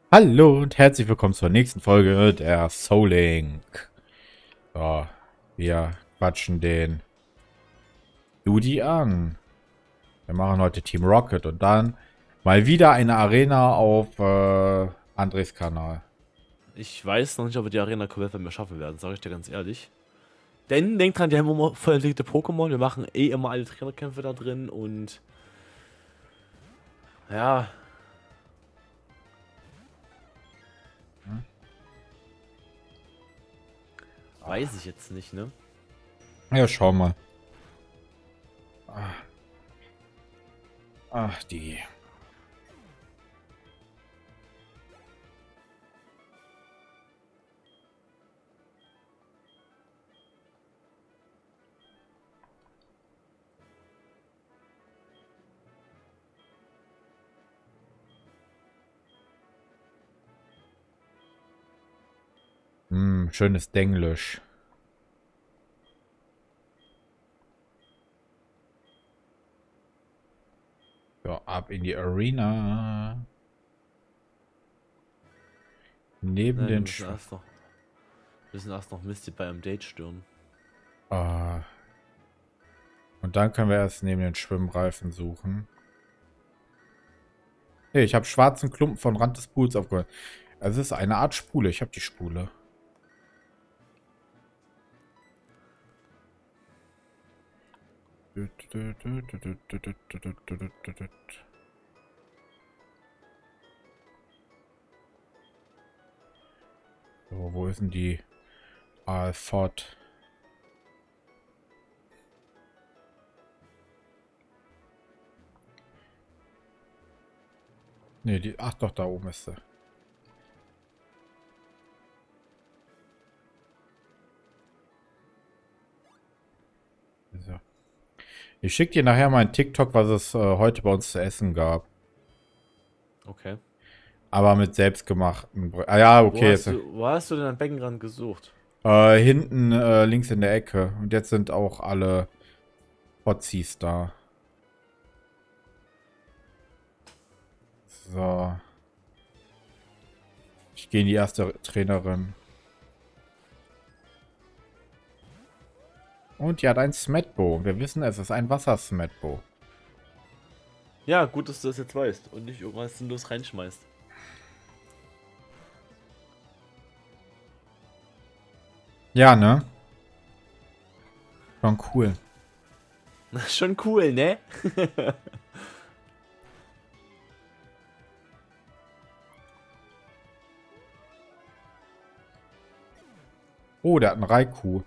Hallo und herzlich willkommen zur nächsten Folge der Soul Link. So, wir quatschen den Judy an. Wir machen heute Team Rocket und dann mal wieder eine Arena auf Andres Kanal. Ich weiß noch nicht, ob wir die Arena komplett mehr schaffen werden, sage ich dir ganz ehrlich. Denn denk dran, die haben immer voll entwickelte Pokémon. Wir machen eh immer alle Trainerkämpfe da drin und ja, weiß ich jetzt nicht, ne? Ja, schau mal. Ach, die. Schönes Denglisch. So, ab in die Arena. Neben Nein, den Sch wir müssen erst noch Misty bei einem Date stören. Ah. Und dann können wir erst neben den Schwimmreifen suchen. Hey, ich habe schwarzen Klumpen von Rand des Pools aufgeholt. Es ist eine Art Spule. Ich habe die Spule. So, wo ist denn die Alford? Ne, die. Ach doch, da oben ist sie. So. Ich schicke dir nachher mal ein TikTok, was es heute bei uns zu essen gab. Okay. Aber mit selbstgemachten Ah ja, okay. Wo hast du denn am Beckenrand gesucht? Hinten links in der Ecke. Und jetzt sind auch alle Hotsies da. So. Ich gehe in die erste Trainerin. Und die hat ein Smetbo. Wir wissen, es ist ein Wasser-Smetbo. Ja, gut, dass du das jetzt weißt und nicht irgendwas sinnlos reinschmeißt. Ja, ne? Schon cool. Schon cool, ne? Oh, der hat einen Raikou.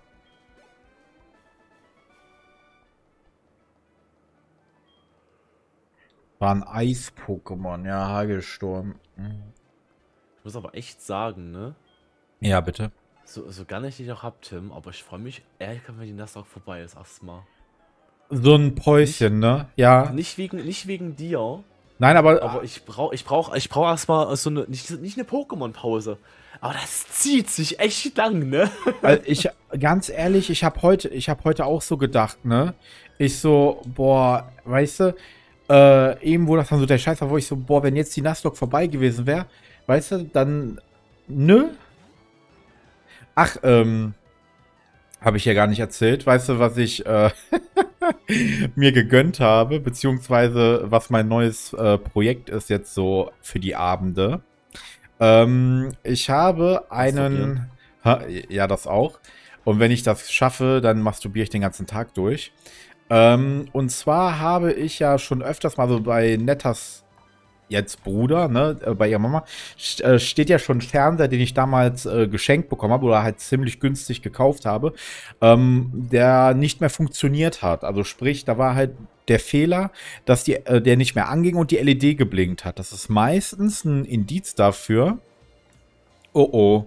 War ein Eis-Pokémon. Ja, Hagelsturm. Ich muss aber echt sagen, ne? Ja, bitte. So gar nicht, die ich auch hab, Tim, aber ich freue mich, ehrlich, wenn die Nassau vorbei ist, erstmal. So ein Päuschen, ne? Ja. Nicht wegen dir, Nein, aber aber ich brauch erstmal so eine, nicht eine Pokémon-Pause. Aber das zieht sich echt lang, ne? ganz ehrlich, ich habe heute auch so gedacht, ne? Ich so, boah, weißt du, eben wo das dann so der Scheiß war, wo ich so, boah, wenn jetzt die Nuzlocke vorbei gewesen wäre, weißt du, dann, nö. Ach, habe ich ja gar nicht erzählt. Weißt du, was ich mir gegönnt habe, beziehungsweise was mein neues Projekt ist jetzt so für die Abende? Ich habe einen. Masturbieren. Ja, das auch. Und wenn ich das schaffe, dann masturbiere ich den ganzen Tag durch. Und zwar habe ich ja schon öfters mal so bei Nettas jetzt Bruder, ne, bei ihrer Mama, steht ja schon ein Fernseher, den ich damals geschenkt bekommen habe oder halt ziemlich günstig gekauft habe, der nicht mehr funktioniert hat. Also sprich, da war halt der Fehler, dass der nicht mehr anging und die LED geblinkt hat. Das ist meistens ein Indiz dafür. Oh oh.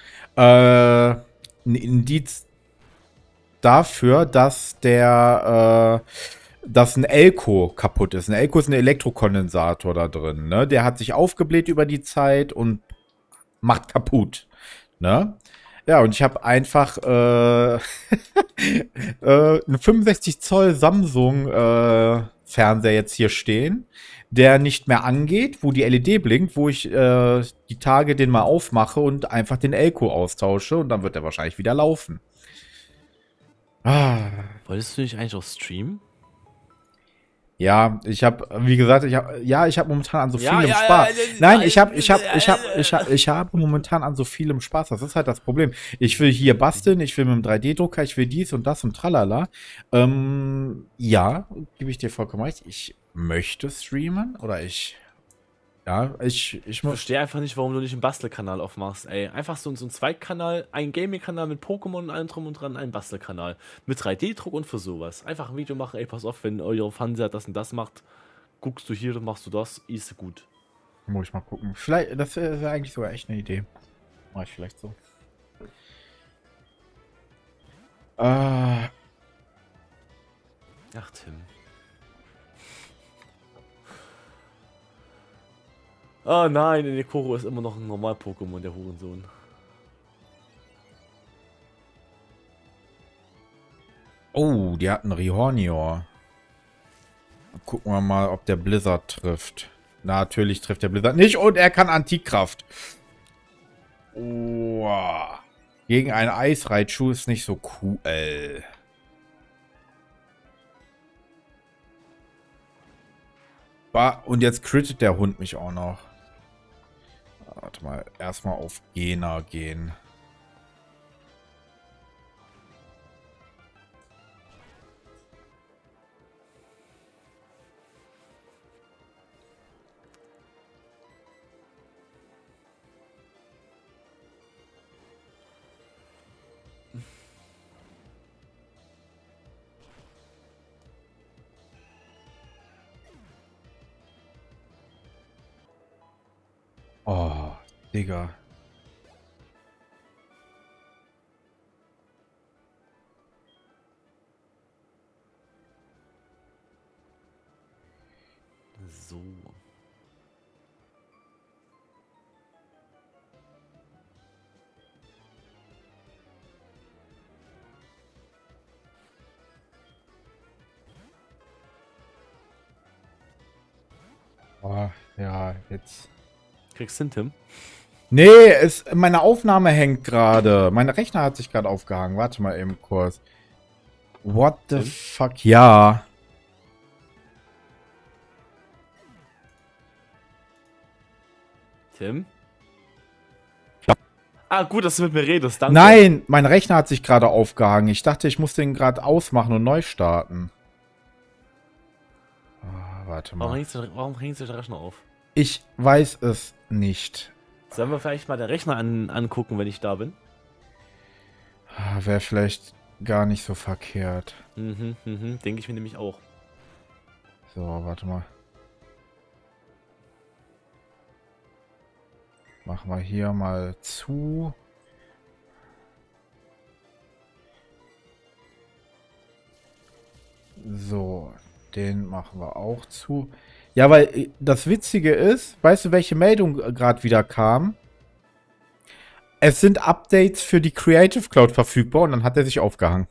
Ein Indiz dafür, dass ein Elko kaputt ist. Ein Elko ist ein Elektrokondensator da drin, ne? Der hat sich aufgebläht über die Zeit und macht kaputt, ne? Ja, und ich habe einfach einen 65 Zoll Samsung Fernseher jetzt hier stehen, der nicht mehr angeht, wo die LED blinkt, wo ich die Tage den mal aufmache und einfach den Elko austausche und dann wird er wahrscheinlich wieder laufen. Ah. Wolltest du nicht eigentlich auch streamen? Ja, ich habe, wie gesagt, ich habe momentan an so vielem Spaß. Nein, ich habe momentan an so vielem Spaß. Das ist halt das Problem. Ich will hier basteln, ich will mit dem 3D-Drucker, ich will dies und das und tralala. Ja, gebe ich dir vollkommen recht. Ich möchte streamen oder ich verstehe einfach nicht, warum du nicht einen Bastelkanal aufmachst, ey. Einfach so ein Zweitkanal, ein Gaming-Kanal mit Pokémon und allem drum und dran, ein Bastelkanal. Mit 3D-Druck und für sowas. Einfach ein Video machen, ey, pass auf, wenn euer Fernseher das und das macht, guckst du hier, machst du das, ist gut. Muss ich mal gucken. Vielleicht, das wäre eigentlich sogar echt eine Idee. Mach ich vielleicht so. Ach, Tim. Oh nein, Nekoro ist immer noch ein Normal-Pokémon, der Hurensohn. Oh, die hatten Rihornior. Gucken wir mal, ob der Blizzard trifft. Natürlich trifft der Blizzard nicht und er kann Antikkraft. Oh. Gegen einen Eisreitschuh ist nicht so cool. Und jetzt crittet der Hund mich auch noch. Warte mal, erstmal auf Gena gehen. Oh, Digga. So. Oh, ja, jetzt. Kriegst du hin, Tim? Nee, meine Aufnahme hängt gerade. Mein Rechner hat sich gerade aufgehangen. Warte mal eben kurz. What the fuck? Ja. Tim? Ah, gut, dass du mit mir redest, danke. Nein, mein Rechner hat sich gerade aufgehangen. Ich dachte, ich muss den gerade ausmachen und neu starten. Oh, warte mal. Warum hängt sich der Rechner auf? Ich weiß es nicht. Sollen wir vielleicht mal den Rechner angucken, wenn ich da bin? Wäre vielleicht gar nicht so verkehrt. Denke ich mir nämlich auch. So, warte mal. Machen wir hier mal zu. So, den machen wir auch zu. Ja, weil das Witzige ist, weißt du, welche Meldung gerade wieder kam? Es sind Updates für die Creative Cloud verfügbar und dann hat er sich aufgehangen.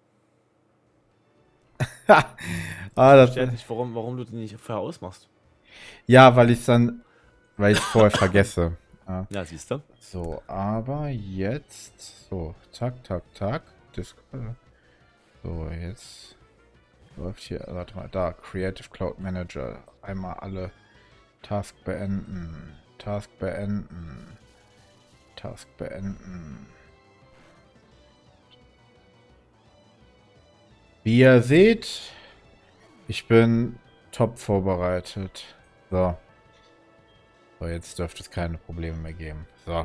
Ich verstehe nicht, warum du den nicht vorher ausmachst. Ja, weil ich es vorher vergesse. Ja, siehst du. So, aber jetzt, so, zack, zack, zack. So, jetzt läuft hier, warte mal, da, Creative Cloud Manager. Einmal alle Task beenden. Task beenden. Task beenden. Wie ihr seht, ich bin top vorbereitet. So. So, jetzt dürfte es keine Probleme mehr geben. So.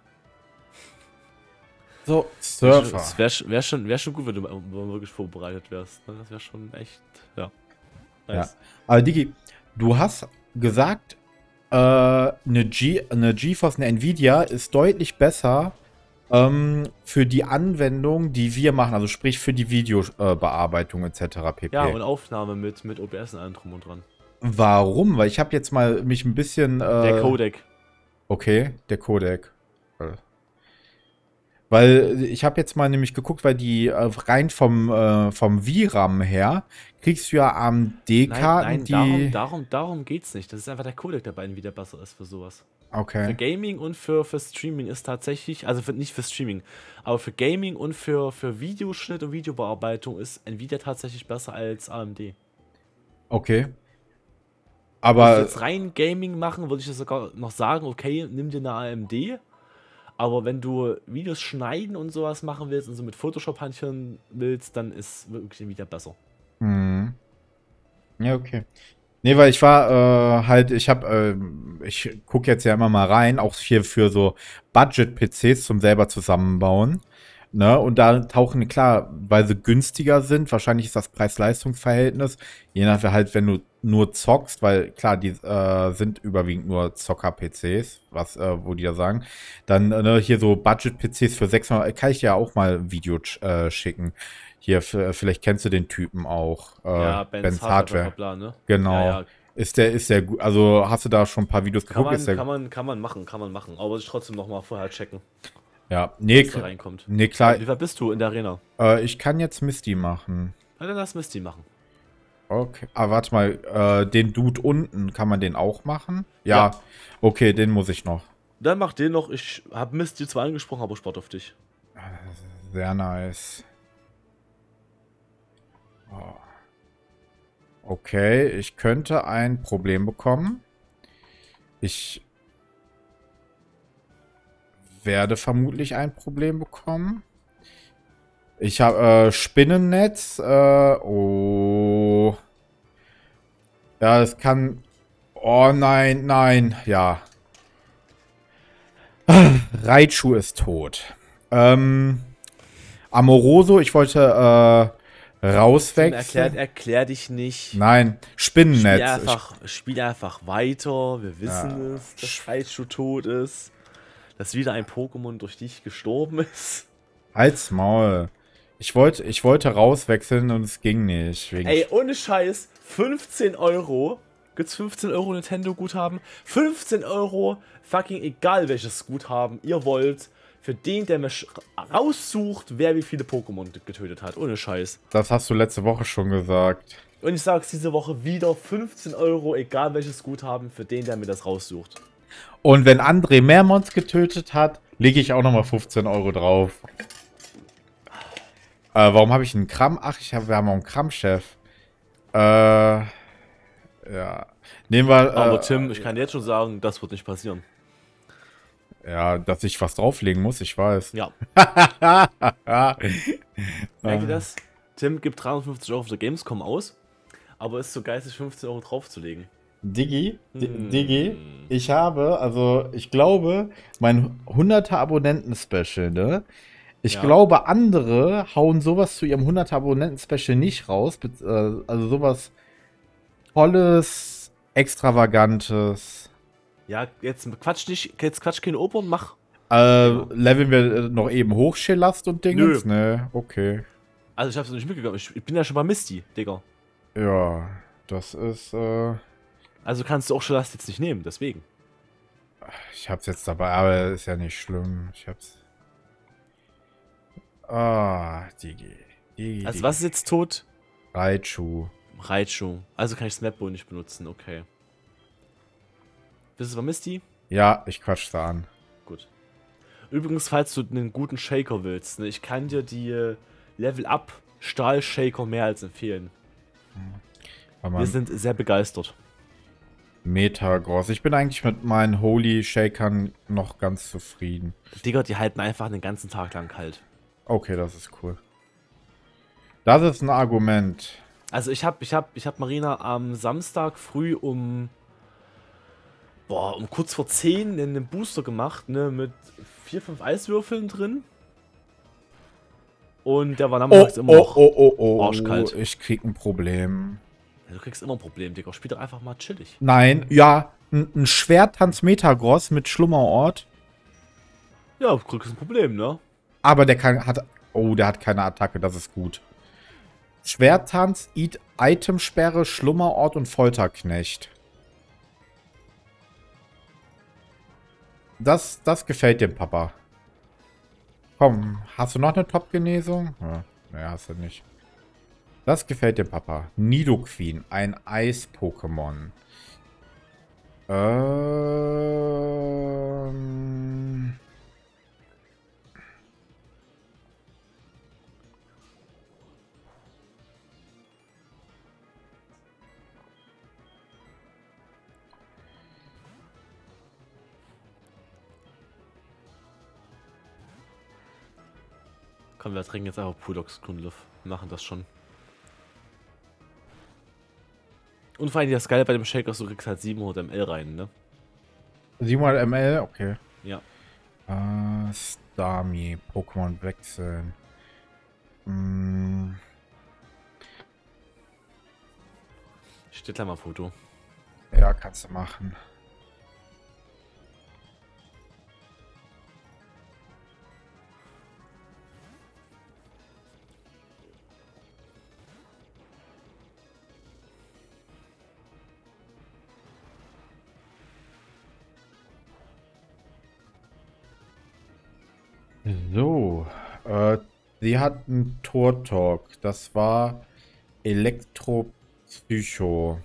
So, Surfer. Es wär schon gut, wenn du wirklich vorbereitet wärst. Ne? Das wäre schon echt, ja. Nice. Ja. Aber Digi, du hast gesagt, eine GeForce, eine Nvidia ist deutlich besser für die Anwendung, die wir machen. Also sprich für die Videobearbeitung etc. pp. Ja, und Aufnahme mit OBS und allem drum und dran. Warum? Weil ich habe jetzt mal mich ein bisschen... der Codec. Okay, der Codec. Weil ich habe jetzt mal nämlich geguckt, weil die rein vom VRAM her kriegst du ja Nein, AMD-Karten, nein, die. darum geht's nicht. Das ist einfach der Codec der beiden, wie der besser ist für sowas. Für Okay. Gaming und für Streaming ist tatsächlich, also nicht für Streaming, aber für Gaming und für Videoschnitt und Videobearbeitung ist Nvidia tatsächlich besser als AMD. Okay. Würde ich Aber jetzt rein Gaming machen, würde ich das sogar noch sagen, okay, nimm dir eine AMD. Aber wenn du Videos schneiden und sowas machen willst und so mit Photoshop hantieren willst, dann ist wirklich Nvidia besser. hm. Ja, okay. Nee, weil ich war halt, ich gucke jetzt ja immer mal rein, auch hier für so Budget-PCs zum selber zusammenbauen. Ne? Und da tauchen, klar, weil sie günstiger sind, wahrscheinlich ist das Preis-Leistungs-Verhältnis, je nach halt, wenn du nur zockst, weil klar, die sind überwiegend nur Zocker-PCs, wo die da sagen. Dann ne, hier so Budget-PCs für 600, kann ich dir ja auch mal ein Video schicken. Hier, vielleicht kennst du den Typen auch, Ja, Ben's Ben's Hardware, bla bla Hardware. bla, ne? Ja, Genau. ja. Ist der gut? Also hast du da schon ein paar Videos geguckt? Ist der, Kann man machen. Aber ich trotzdem nochmal vorher checken, ja, was da reinkommt. nee, klar, Wie weit bist du in der Arena? ich kann jetzt Misty machen. Na, dann lass Misty machen. Okay, aber warte mal, den Dude unten, kann man den auch machen? Ja. Ja, okay, den muss ich noch. Dann mach den noch. Ich hab Misty zwar angesprochen, aber Sport auf dich. Sehr nice. Oh. Okay, ich könnte ein Problem bekommen. Ich werde vermutlich ein Problem bekommen. Ich habe Spinnennetz. Oh. Ja, es kann. Oh nein, nein. Ja. Raichu ist tot. Amoroso, ich wollte rauswechseln. Erklär dich nicht. Nein, Spinnennetz. Spiel einfach weiter. Wir wissen Ja. es, dass Raichu tot ist. Dass wieder ein Pokémon durch dich gestorben ist. Halt's Maul. Ich wollte rauswechseln und es ging nicht. Ey, ohne Scheiß, 15 Euro. Gibt's 15 Euro Nintendo-Guthaben? 15 Euro, fucking egal welches Guthaben ihr wollt, für den, der mir raussucht, wer wie viele Pokémon getötet hat. Ohne Scheiß. Das hast du letzte Woche schon gesagt. Und ich sag's diese Woche wieder, 15 Euro, egal welches Guthaben, für den, der mir das raussucht. Und wenn André Mehrmons getötet hat, lege ich auch nochmal 15 Euro drauf. Warum habe ich einen Kram? Ach, wir haben auch einen Kram-Chef. Ja. Nehmen wir. Aber Tim, ich kann dir jetzt schon sagen, das wird nicht passieren. Ja, dass ich was drauflegen muss, ich weiß. Ja. Merke das? Tim gibt 350 Euro auf der Gamescom aus, aber ist so geistig 15 Euro draufzulegen. Diggi, ich habe, also ich glaube, mein 100er Abonnenten-Special, ne? Ich glaube, andere hauen sowas zu ihrem 100er Abonnenten-Special nicht raus. Also sowas Tolles, Extravagantes. Ja, jetzt quatsch keine Oper und mach. Leveln wir noch eben hoch, Schillast und Dingens? Nö. Ne, okay. Also ich hab's noch nicht mitgekommen. Ich bin ja schon bei Misty, Digga. Ja, das ist, Also kannst du auch Schillast jetzt nicht nehmen, deswegen. ich hab's jetzt dabei, aber ist ja nicht schlimm. Ich hab's. Ah, Digi. Also was ist jetzt tot? Raichu. Raichu. Also kann ich Snapbo nicht benutzen, okay. Bist du bei Misty? Ja, ich quatsch da an. Gut. Übrigens, falls du einen guten Shaker willst, ne, ich kann dir die Level Up Stahl Shaker mehr als empfehlen. Wir sind sehr begeistert. Metagross. Ich bin eigentlich mit meinen Holy Shakern noch ganz zufrieden. Digga, die halten einfach den ganzen Tag lang kalt. Okay, das ist cool. Das ist ein Argument. Also ich hab Marina am Samstag früh um kurz vor 10 einen Booster gemacht, ne, mit 4, 5 Eiswürfeln drin. Und der war nachmittags immer noch arschkalt. Ich krieg ein Problem. Ja, du kriegst immer ein Problem, Digga. Spiel doch einfach mal chillig. Nein, ja, ein Schwerttanz Metagross mit Schlummerort. Ja, du kriegst ein Problem, ne? Aber der hat keine Attacke, das ist gut. Schwerttanz, Itemsperre, Schlummerort und Folterknecht. Das gefällt dem Papa. Komm, hast du noch eine Top-Genesung? Ja, naja, hast du nicht. Das gefällt dir, Papa. Nidoqueen, ein Eis-Pokémon. Ähm... Komm, wir trinken jetzt einfach Pudox Grundluft. Wir machen das schon. Und vor allem das Geile bei dem Shaker ist, du kriegst halt 700 ml rein, ne? 700 ml, okay. Ja. Starmie, Pokémon wechseln. Hm, Steht da mal ein Foto. ja, kannst du machen. So, sie hat einen Tor-Talk. Das war Elektropsycho.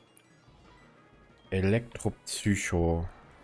Elektropsycho.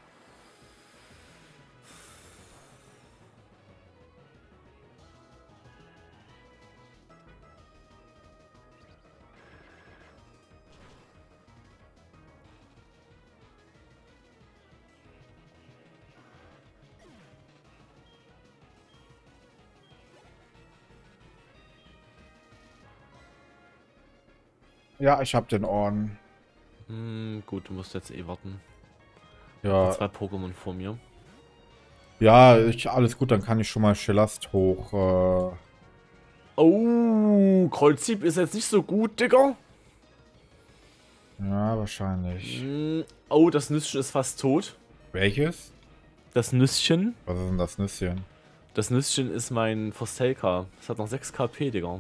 Ja, ich hab den Orden. Gut, du musst jetzt eh warten. Ja, Zwei Pokémon vor mir. ja, alles gut, dann kann ich schon mal Schellast hoch. Oh, Kreuzhieb ist jetzt nicht so gut, Digga. Ja, wahrscheinlich. Oh, das Nüsschen ist fast tot. Welches? Das Nüsschen? Was ist denn das Nüsschen? Das Nüsschen ist mein Forstelka. Das hat noch 6 KP, Digga.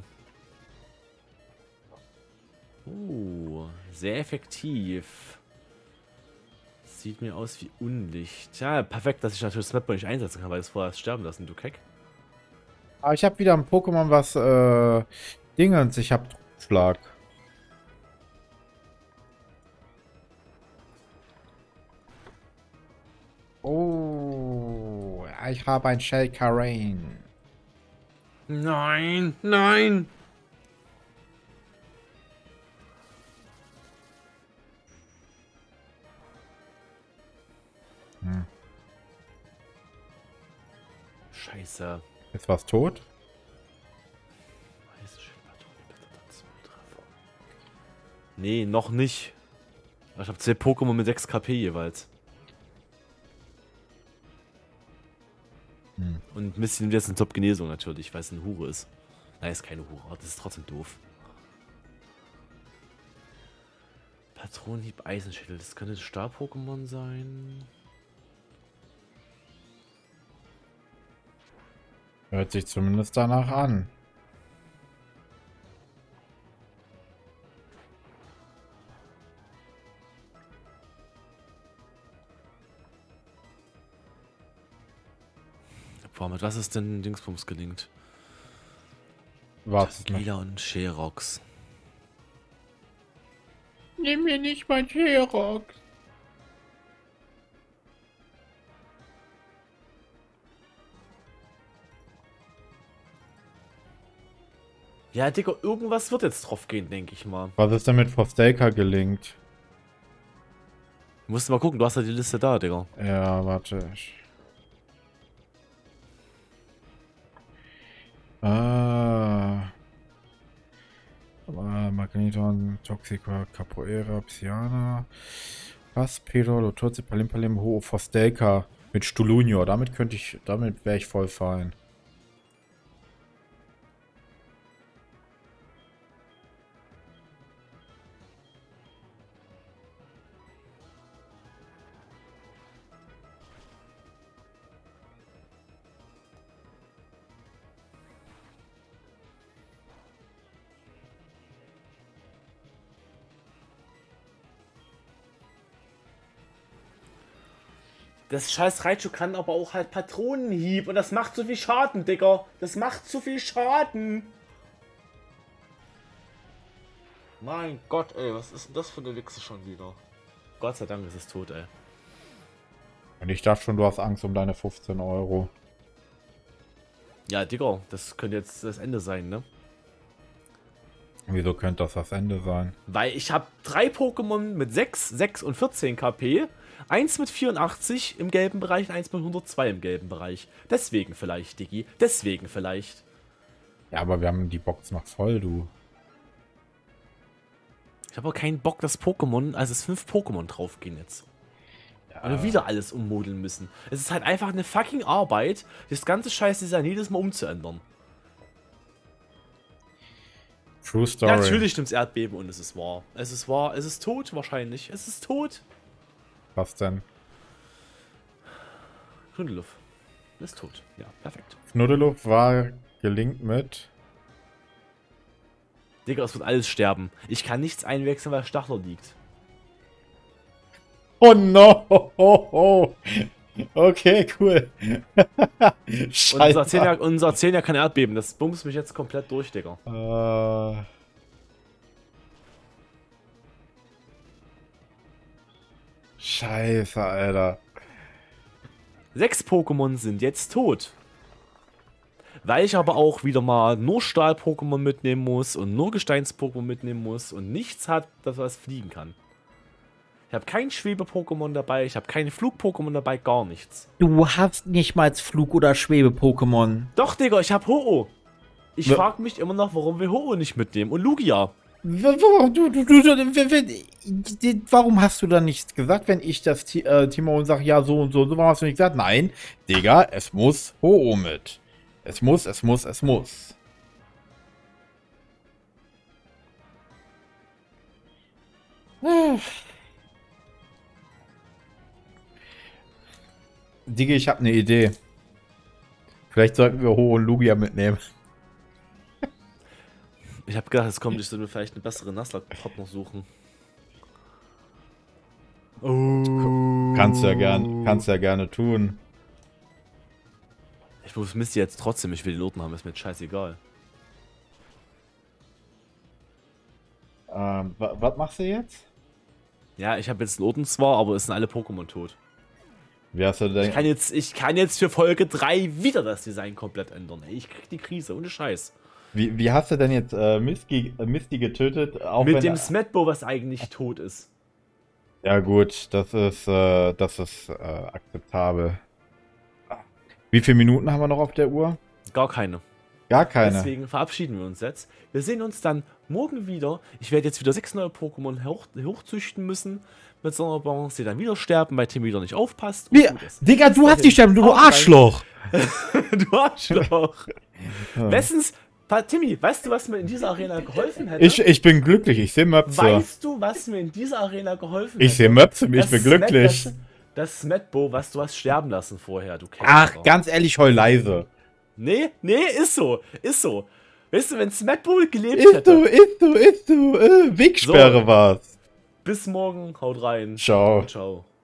Sehr effektiv. Sieht mir aus wie Unlicht. Ja, perfekt, dass ich natürlich Smetbo nicht einsetzen kann, weil es vorher sterben lassen, du Keck. Ah, ich habe wieder ein Pokémon, was Dingens. Ich habe Schlag. Oh, ich habe ein Shelkarain. Nein, nein! Scheiße. Ist was tot? Nee, noch nicht. Ich habe 2 Pokémon mit 6 KP jeweils. Und Misty nimmt jetzt eine Top-Genesung natürlich, weil es eine Hure ist. Nein, ist keine Hure, aber das ist trotzdem doof. Patronenhieb Eisenschädel, das könnte ein Star-Pokémon sein. Hört sich zumindest danach an. Boah, mit was ist denn Dingsbums gelingt? Was? Gila und Sherox. Nimm mir nicht mein Sherox. Ja, Digga, irgendwas wird jetzt drauf gehen, denke ich mal. Was ist denn mit Forstelka gelingt? Musst du mal gucken, du hast ja die Liste da, Digga. Ja, warte. Magneton, Toxica, Capoeira, Psyana, Paspero, Loturze, Palimpalim, Ho, Forstelka mit Stulunio. Damit wäre ich voll fein. Das scheiß Raichu kann aber auch halt Patronenhieb und das macht zu viel Schaden, Digga. Das macht zu viel Schaden. Mein Gott, ey, was ist denn das für eine Wichse schon wieder? Gott sei Dank ist es tot, ey. Und ich dachte schon, du hast Angst um deine 15 Euro. Ja, Digga, das könnte jetzt das Ende sein, ne? Wieso könnte das Ende sein? Weil ich habe 3 Pokémon mit 6, 6 und 14 KP, 1 mit 84 im gelben Bereich und 1 mit 102 im gelben Bereich. Deswegen vielleicht, Diggi. Deswegen vielleicht. Ja, aber wir haben die Box noch voll, du. Ich habe auch keinen Bock, dass Pokémon, also es 5 Pokémon draufgehen jetzt. Ja. Und wir wieder alles ummodeln müssen. Es ist halt einfach eine fucking Arbeit, das ganze Scheiß-Design jedes Mal umzuändern. True Story. Ja, natürlich stimmt's Erdbeben und es ist wahr. Es ist wahr, es ist tot wahrscheinlich. Es ist tot. Was denn? Knuddeluff ist tot. Ja, perfekt. Knuddeluff war gelinkt mit... Digga, es wird alles sterben. Ich kann nichts einwechseln, weil Stachler liegt. Oh no! Okay, cool. Scheiße. Unser 10er kann Erdbeben. Das bumst mich jetzt komplett durch, Digga. Scheiße, Alter. 6 Pokémon sind jetzt tot. Weil ich aber auch wieder mal nur Stahl-Pokémon mitnehmen muss und nur Gesteins-Pokémon mitnehmen muss und nichts hat, das was fliegen kann. Ich habe kein Schwebe-Pokémon dabei, ich habe keine Flug-Pokémon dabei, gar nichts. Du hast nicht mal Flug- oder Schwebe-Pokémon. Doch, Digga, ich habe Ho-Oh. Ich frage mich immer noch, warum wir Ho-Oh nicht mitnehmen und Lugia. Warum hast du dann nichts gesagt, wenn ich das Timon sage, ja, so und so, warum hast du nicht gesagt? Nein, Digga, es muss Ho-Oh mit. Es muss, es muss, es muss. Digga, ich habe eine Idee. Vielleicht sollten wir Ho und Lugia mitnehmen. Ich habe gedacht, es kommt, ich sollte mir vielleicht eine bessere Nuzlocke noch suchen. Oh. Kannst ja gerne tun. Ich muss Misty jetzt trotzdem, ich will die Noten haben, ist mir jetzt scheißegal. Was machst du jetzt? Ja, ich habe jetzt Noten zwar, aber es sind alle Pokémon tot. Wie hast du denn? Ich kann jetzt für Folge 3 wieder das Design komplett ändern. Ey, ich krieg die Krise, ohne Scheiß. Wie hast du denn jetzt Misty getötet? Auch mit dem Smetbo, was eigentlich tot ist. Ja gut, das ist akzeptabel. Wie viele Minuten haben wir noch auf der Uhr? Gar keine. Gar keine. Deswegen verabschieden wir uns jetzt. Wir sehen uns dann morgen wieder. Ich werde jetzt wieder 6 neue Pokémon hochzüchten müssen. Mit Sonderbons, die dann wieder sterben, weil Tim wieder nicht aufpasst. Wie? Digga, du hast die sterben, du Arschloch! Du Arschloch! Bestens, Timmy, weißt du, was mir in dieser Arena geholfen hätte? Ich bin glücklich, ich sehe Möpse. Weißt du, was mir in dieser Arena geholfen hätte? Ich sehe Möpse, ich bin glücklich. Das Smetbo, was du hast sterben lassen vorher, du Käfer. Ach, ganz ehrlich, heul leise. Nee, ist so, ist so. Weißt du, wenn Smetbo gelebt hätte. Ist du, Wegsperre So. war's. Bis morgen, haut rein. Ciao. Ciao.